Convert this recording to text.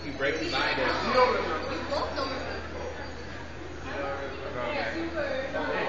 He breaks his mind every You time. don't remember. You both don't remember. You don't remember.